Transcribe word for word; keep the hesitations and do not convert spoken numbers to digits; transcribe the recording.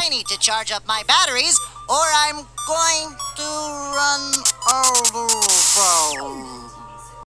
I need to charge up my batteries, or I'm going to run out